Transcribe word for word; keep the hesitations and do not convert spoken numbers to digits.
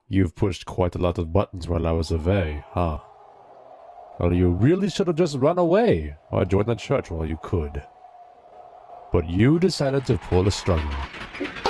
You've pushed quite a lot of buttons while I was away, huh? Well, you really should have just run away, or joined the church while you could. But you decided to pull a struggle.